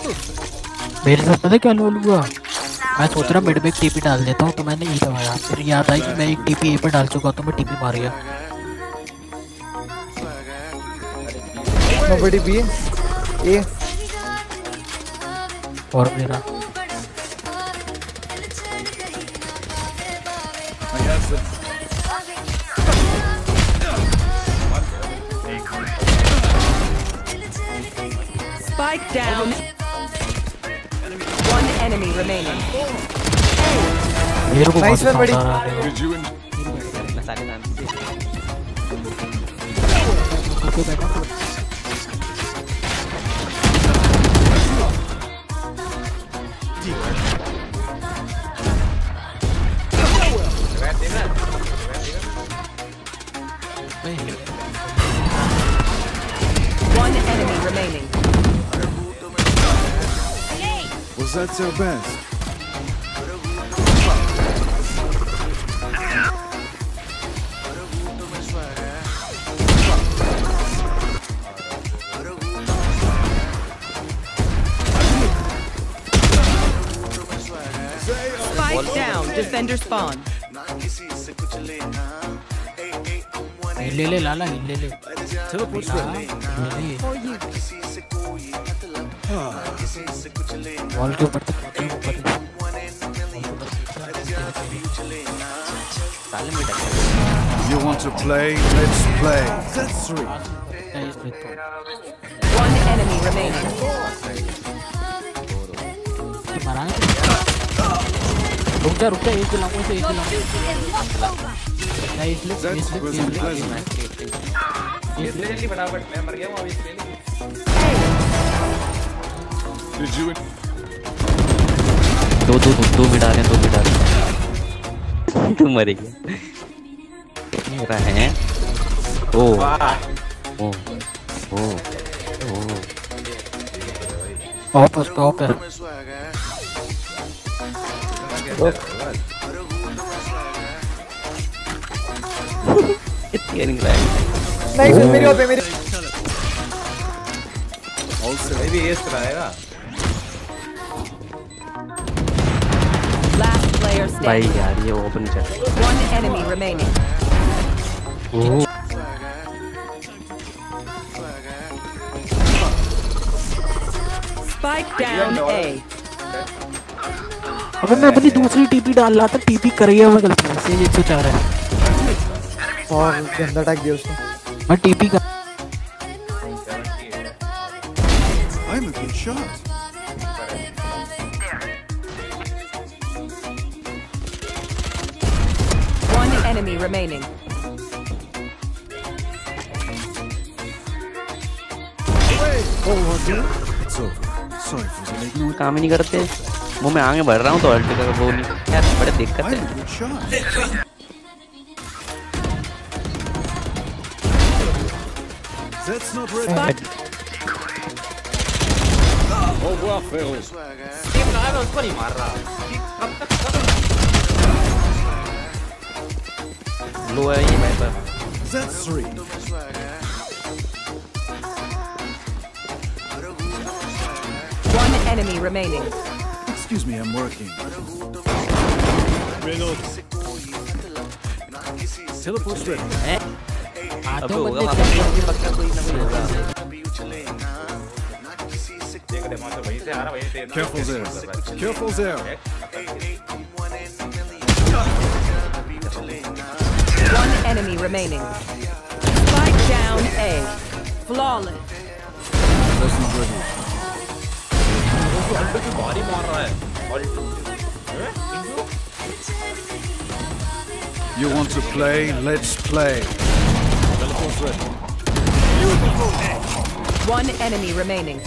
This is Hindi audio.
मेरे साथ पता क्या लोल हुआ, मैं सोच रहा मिड में एक टीपी डाल देता हूँ तो मैंने ई दबाया, फिर याद आई कि मैं एक टीपी ए पर डाल चुका तो मैं टीपी मार गया। Nobody B. A. और मेरा Spike down. One enemy remaining. मेरे को Nice one, buddy. One enemy remaining. Was that their best? Spike down. Defender spawn. ले ले लाला ले ले। Teleport ready. वॉल के ऊपर You want to play? Let's play. That's three. One enemy remaining. रुक जा एक दिलाऊंगा इसे एक दिलाऊंगा। That was unpleasant. Did you? दो बिठा रहे तू मरेगी मेरा है। ओ ओ ओ वापस Nice one. मेरी ओपे मेरी। Also, maybe yes कराएगा। Last player भाई standing. यार ये ओपन कर। One enemy remaining. Spike down A. अबे मैं अपनी दूसरी टीपी डाल रहा था, टीपी कर गया मैं गलती से 104 है और गंदा अटैक दिया उसने। मैं टीपी का I'm a good shot. One enemy remaining. Oh, what? It's over. Sorry for the late note. काम ही नहीं करते, वो मैं आगे बढ़ रहा हूँ तो अल्ट का वो नहीं यार, बड़े दिक्कत I'm है। a good shot. That's not ready. Oh, wow, Phil. उसको नहीं मार रहा। लो है ये मैं पर। That's three. One enemy remaining. Excuse me, I'm working. Teleport ready. अब होगा वहाँ पे पक्का कोई ना कोई होगा। Careful there. Careful there. One enemy remaining. Spike down A. Flawless. That's not ready. भारी मार रहा है। You want to play? Let's play. Teleport ready. One enemy remaining.